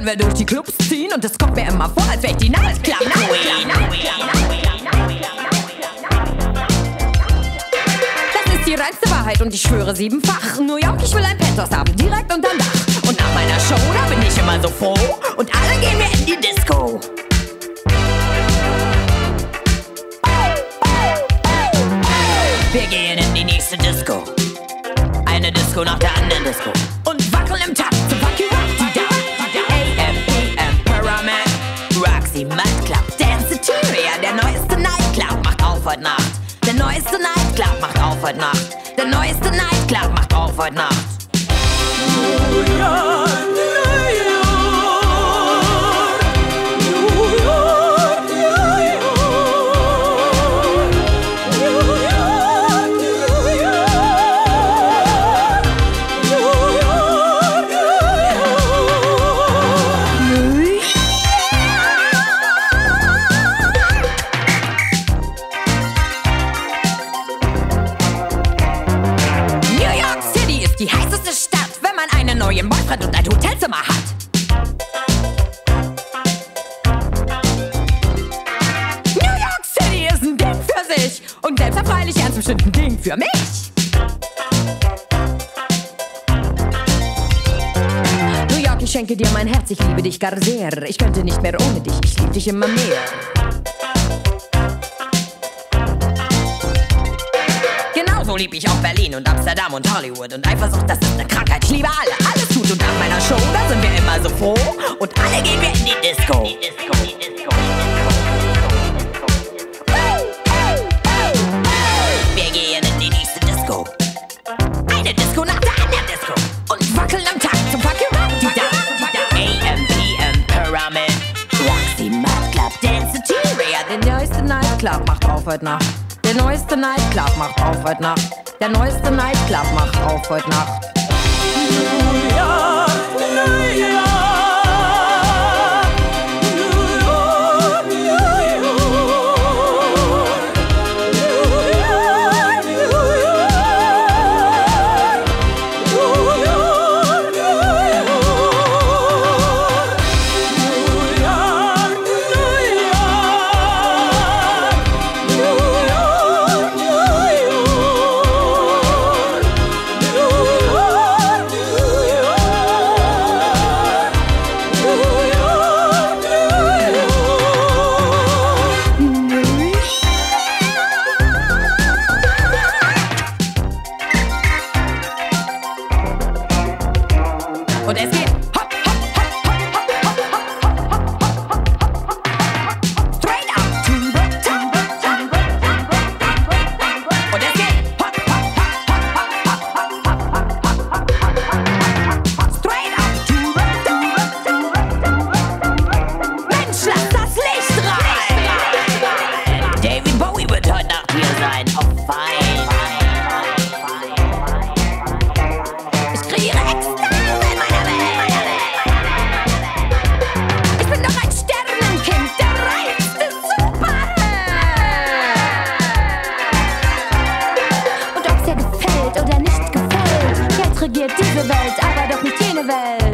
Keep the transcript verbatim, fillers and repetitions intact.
wir durch die Clubs ziehen und es kommt mir immer vor, als wäre ich die Nightclub Queen. Das ist die reinste Wahrheit und ich schwöre siebenfach. New York, ich will ein Penthouse haben, direkt unterm Dach. Und nach meiner Show, da bin ich immer so froh und alle gehen wir in die Disco. Wir gehen in die nächste Disco. Eine Disco nach der anderen Disco. Und wackeln im Takt zum Fuck You Up, die da. A M P M Pyramid, Roxy, Mad Club, Danceteria. Der neueste Nightclub macht auf heute Nacht. Der neueste Nightclub macht auf heute Nacht. Der neueste Nightclub macht auf heute Nacht. New York, New York. Die heißeste Stadt, wenn man einen neuen Boyfriend und ein Hotelzimmer hat. New York City ist ein Ding für sich und selbst ein freilich ernst bestimmt ein Ding für mich. New York, ich schenke dir mein Herz, ich liebe dich gar sehr. Ich könnte nicht mehr ohne dich, ich liebe dich immer mehr. So lieb ich auch Berlin und Amsterdam und Hollywood und Eifersucht, das ist eine Krankheit. Ich liebe alle, alles gut und nach meiner Show, da sind wir immer so froh und alle gehen wir in die Disco. Die Disco, die Disco, wir gehen in die nächste Disco. Eine Disco nach der anderen Disco und wackeln am Tag zum Fuck You Up, die da. A M P M Pyramid, Roxy, Mad Club, Danceteria. Der neueste Nightclub macht auf heute Nacht. Der neueste Nightclub macht auf heute Nacht. Der neueste Nightclub macht auf heute Nacht. New York, New York. regiert diese Welt, aber doch nicht jene Welt.